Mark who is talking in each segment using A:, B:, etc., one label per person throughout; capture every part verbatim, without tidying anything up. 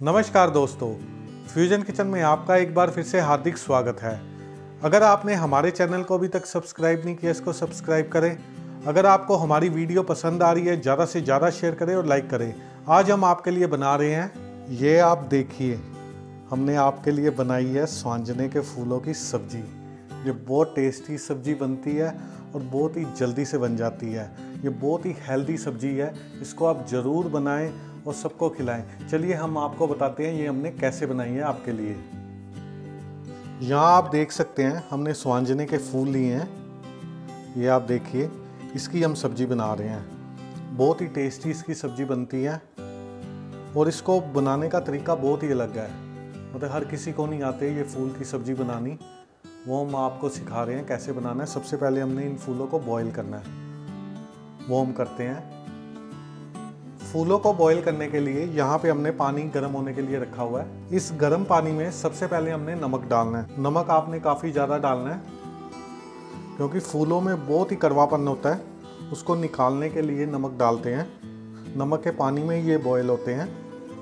A: नमस्कार दोस्तों, fusion kitchen में आपका एक बार फिर से हार्दिक स्वागत है। अगर आपने हमारे चैनल को अभी तक सब्सक्राइब नहीं किया, इसको सब्सक्राइब करें। अगर आपको हमारी वीडियो पसंद आ रही है, ज़्यादा से ज़्यादा शेयर करें और लाइक करें। आज हम आपके लिए बना रहे हैं, ये आप देखिए, हमने आपके लिए बनाई है स्वांजने के फूलों की सब्जी। ये बहुत टेस्टी सब्जी बनती है और बहुत ही जल्दी से बन जाती है। ये बहुत ही हेल्दी सब्जी है, इसको आप ज़रूर बनाएं और सबको खिलाएं। चलिए हम आपको बताते हैं ये हमने कैसे बनाई है आपके लिए। यहाँ आप देख सकते हैं हमने स्वांजने के फूल लिए हैं। ये आप देखिए, इसकी हम सब्जी बना रहे हैं। बहुत ही टेस्टी इसकी सब्जी बनती है और इसको बनाने का तरीका बहुत ही अलग है। मतलब हर किसी को नहीं आते ये फूल की सब्जी बनानी, वो हम आपको सिखा रहे हैं कैसे बनाना है। सबसे पहले हमने इन फूलों को बॉईल करना है, वो हम करते हैं। फूलों को बॉईल करने के लिए यहाँ पे हमने पानी गर्म होने के लिए रखा हुआ है। इस गर्म पानी में सबसे पहले हमने नमक डालना है। नमक आपने काफ़ी ज़्यादा डालना है क्योंकि फूलों में बहुत ही कड़वापन होता है, उसको निकालने के लिए नमक डालते हैं। नमक के पानी में ये बॉईल होते हैं।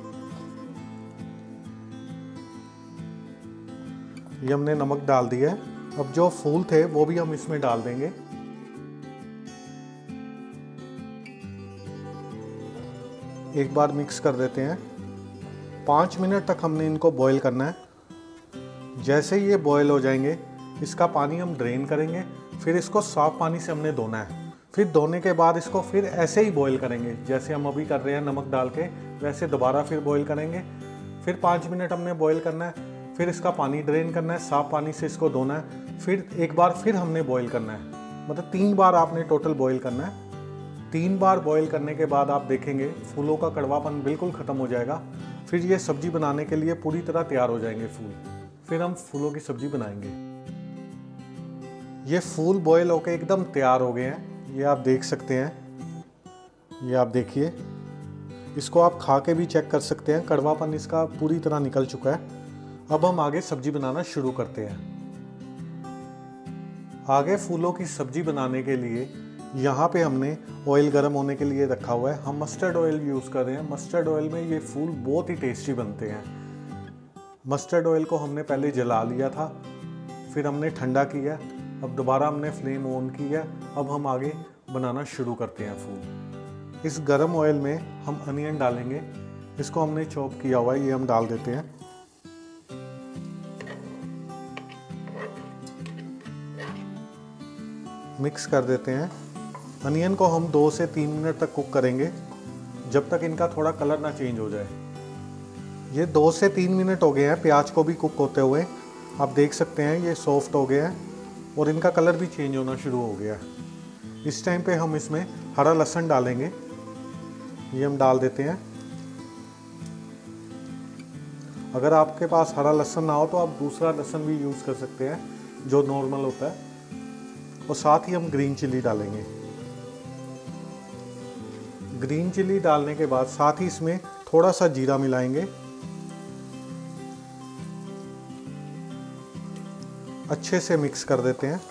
A: ये हमने नमक डाल दिया है। अब जो फूल थे वो भी हम इसमें डाल देंगे। एक बार मिक्स कर देते हैं। पाँच मिनट तक हमने इनको बॉईल करना है। जैसे ही ये बॉईल हो जाएंगे, इसका पानी हम ड्रेन करेंगे। फिर इसको साफ पानी से हमने धोना है। फिर धोने के बाद इसको फिर ऐसे ही बॉईल करेंगे जैसे हम अभी कर रहे हैं नमक डाल के, वैसे दोबारा फिर बॉईल करेंगे। फिर पाँच मिनट हमने बॉईल करना है। फिर इसका पानी ड्रेन करना है, साफ पानी से इसको धोना है। फिर एक बार फिर हमने बॉईल करना है। मतलब तीन बार आपने टोटल बॉईल करना है। तीन बार बॉईल करने के बाद आप देखेंगे फूलों का कड़वापन बिल्कुल ख़त्म हो जाएगा। फिर ये सब्जी बनाने के लिए पूरी तरह तैयार हो जाएंगे फूल। फिर हम फूलों की सब्जी बनाएंगे। ये फूल बॉईल होकर एकदम तैयार हो गए हैं। ये आप देख सकते हैं। ये आप देखिए, इसको आप खा के भी चेक कर सकते हैं, कड़वापन इसका पूरी तरह निकल चुका है। अब हम आगे सब्जी बनाना शुरू करते हैं। आगे फूलों की सब्जी बनाने के लिए यहाँ पे हमने ऑयल गर्म होने के लिए रखा हुआ है। हम मस्टर्ड ऑयल यूज़ कर रहे हैं। मस्टर्ड ऑयल में ये फूल बहुत ही टेस्टी बनते हैं। मस्टर्ड ऑयल को हमने पहले जला लिया था, फिर हमने ठंडा किया। अब दोबारा हमने फ्लेम ऑन किया। अब हम आगे बनाना शुरू करते हैं फूल। इस गर्म ऑयल में हम अनियन डालेंगे। इसको हमने चॉप किया हुआ है, ये हम डाल देते हैं। मिक्स कर देते हैं। अनियन को हम दो से तीन मिनट तक कुक करेंगे, जब तक इनका थोड़ा कलर ना चेंज हो जाए। ये दो से तीन मिनट हो गए हैं प्याज को भी कुक होते हुए। आप देख सकते हैं ये सॉफ्ट हो गया है और इनका कलर भी चेंज होना शुरू हो गया है। इस टाइम पे हम इसमें हरा लहसुन डालेंगे। ये हम डाल देते हैं। अगर आपके पास हरा लहसुन ना हो तो आप दूसरा लहसुन भी यूज़ कर सकते हैं जो नॉर्मल होता है। और साथ ही हम ग्रीन चिल्ली डालेंगे। ग्रीन चिल्ली डालने के बाद साथ ही इसमें थोड़ा सा जीरा मिलाएंगे। अच्छे से मिक्स कर देते हैं।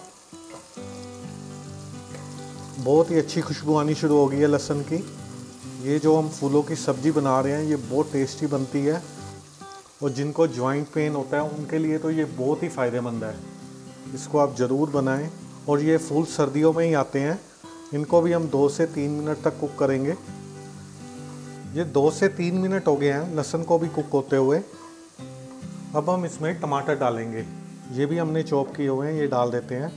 A: बहुत ही अच्छी खुशबू आनी शुरू हो गई है लहसुन की। ये जो हम फूलों की सब्जी बना रहे हैं ये बहुत टेस्टी बनती है और जिनको जॉइंट पेन होता है उनके लिए तो ये बहुत ही फ़ायदेमंद है। इसको आप ज़रूर बनाएं। और ये फूल सर्दियों में ही आते हैं। इनको भी हम दो से तीन मिनट तक कुक करेंगे। ये दो से तीन मिनट हो गए हैं लहसुन को भी कुक होते हुए। अब हम इसमें टमाटर डालेंगे। ये भी हमने चॉप किए हुए हैं, ये डाल देते हैं।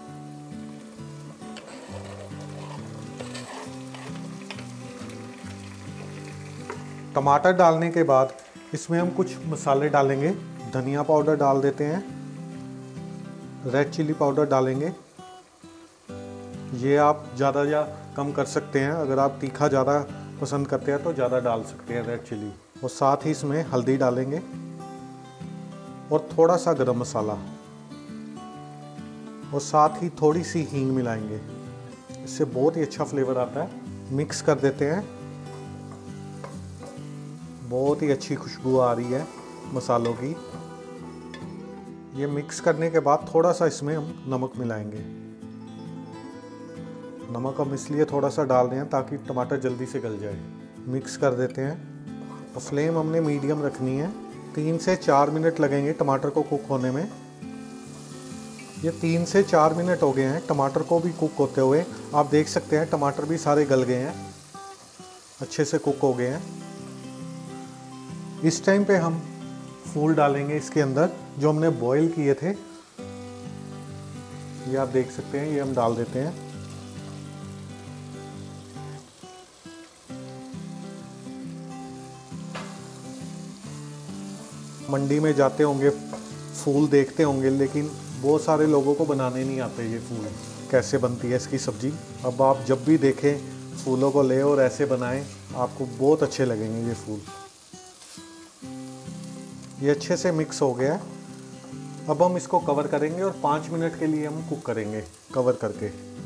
A: टमाटर डालने के बाद इसमें हम कुछ मसाले डालेंगे। धनिया पाउडर डाल देते हैं। रेड चिल्ली पाउडर डालेंगे। ये आप ज़्यादा या कम कर सकते हैं। अगर आप तीखा ज़्यादा पसंद करते हैं तो ज़्यादा डाल सकते हैं रेड चिल्ली। और साथ ही इसमें हल्दी डालेंगे और थोड़ा सा गरम मसाला और साथ ही थोड़ी सी हींग मिलाएंगे। इससे बहुत ही अच्छा फ्लेवर आता है। मिक्स कर देते हैं। बहुत ही अच्छी खुशबू आ रही है मसालों की। ये मिक्स करने के बाद थोड़ा सा इसमें हम नमक मिलाएंगे। नमक हम इसलिए थोड़ा सा डाल रहे हैं ताकि टमाटर जल्दी से गल जाए। मिक्स कर देते हैं। तो फ्लेम हमने मीडियम रखनी है। तीन से चार मिनट लगेंगे टमाटर को कुक होने में। ये तीन से चार मिनट हो गए हैं टमाटर को भी कुक होते हुए। आप देख सकते हैं टमाटर भी सारे गल गए हैं, अच्छे से कुक हो गए हैं। इस टाइम पे हम फूल डालेंगे इसके अंदर जो हमने बॉईल किए थे। ये आप देख सकते हैं, ये हम डाल देते हैं। मंडी में जाते होंगे, फूल देखते होंगे, लेकिन बहुत सारे लोगों को बनाने नहीं आते ये फूल, कैसे बनती है इसकी सब्जी। अब आप जब भी देखें फूलों को ले और ऐसे बनाएं, आपको बहुत अच्छे लगेंगे ये फूल। ये अच्छे से मिक्स हो गया है। अब हम इसको कवर करेंगे और पाँच मिनट के लिए हम कुक करेंगे कवर करके।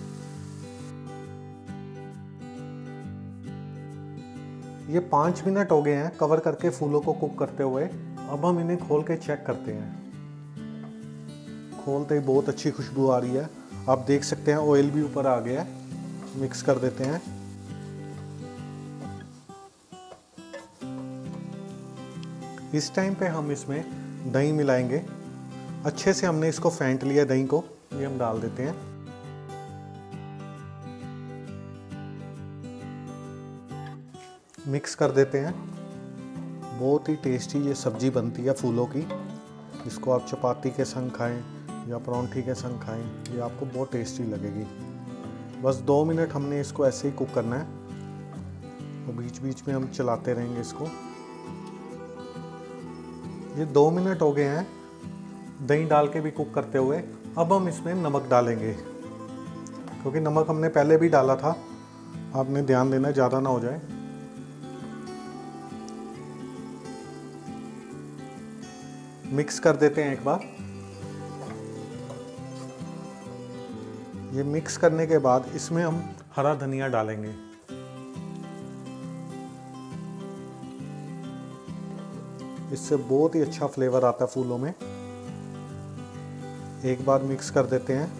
A: ये पाँच मिनट हो गए हैं कवर करके फूलों को कुक करते हुए। अब हम इन्हें खोल के चेक करते हैं। खोलते ही बहुत अच्छी खुशबू आ रही है, आप देख सकते हैं ऑयल भी ऊपर आ गया है। मिक्स कर देते हैं। इस टाइम पे हम इसमें दही मिलाएंगे। अच्छे से हमने इसको फेंट लिया दही को, ये हम डाल देते हैं। मिक्स कर देते हैं। बहुत ही टेस्टी ये सब्जी बनती है फूलों की। इसको आप चपाती के संग खाएं या परांठी के संग खाएं, ये आपको बहुत टेस्टी लगेगी। बस दो मिनट हमने इसको ऐसे ही कुक करना है और बीच बीच में हम चलाते रहेंगे इसको। ये दो मिनट हो गए हैं दही डाल के भी कुक करते हुए। अब हम इसमें नमक डालेंगे, क्योंकि नमक हमने पहले भी डाला था, आपने ध्यान देना ज़्यादा ना हो जाए। मिक्स कर देते हैं एक बार। ये मिक्स करने के बाद इसमें हम हरा धनिया डालेंगे। इससे बहुत ही अच्छा फ्लेवर आता है फूलों में। एक बार मिक्स कर देते हैं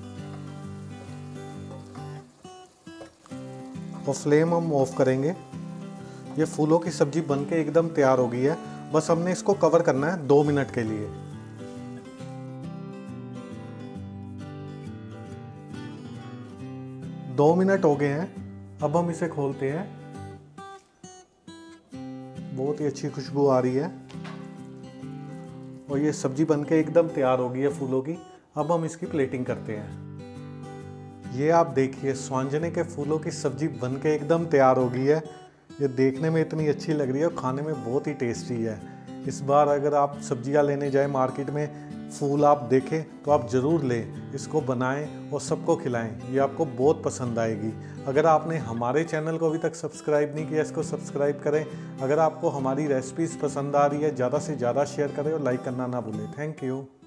A: और फ्लेम हम ऑफ करेंगे। ये फूलों की सब्जी बनके एकदम तैयार हो गई है। बस हमने इसको कवर करना है दो मिनट के लिए। दो मिनट हो गए हैं। अब हम इसे खोलते हैं। बहुत ही अच्छी खुशबू आ रही है और ये सब्जी बनके एकदम तैयार हो गई है फूलों की। अब हम इसकी प्लेटिंग करते हैं। ये आप देखिए स्वांजने के फूलों की सब्जी बनके एकदम तैयार हो गई है। ये देखने में इतनी अच्छी लग रही है और खाने में बहुत ही टेस्टी है। इस बार अगर आप सब्जियां लेने जाएं मार्केट में, फूल आप देखें तो आप ज़रूर लें, इसको बनाएं और सबको खिलाएं। ये आपको बहुत पसंद आएगी। अगर आपने हमारे चैनल को अभी तक सब्सक्राइब नहीं किया, इसको सब्सक्राइब करें। अगर आपको हमारी रेसिपीज़ पसंद आ रही है, ज़्यादा से ज़्यादा शेयर करें और लाइक करना ना भूलें। Thank you.